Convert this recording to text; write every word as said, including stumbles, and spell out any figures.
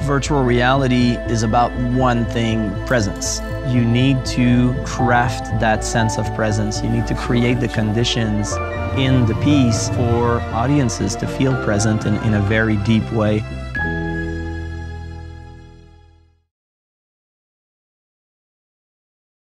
Virtual reality is about one thing, presence. You need to craft that sense of presence. You need to create the conditions in the piece for audiences to feel present in, in a very deep way.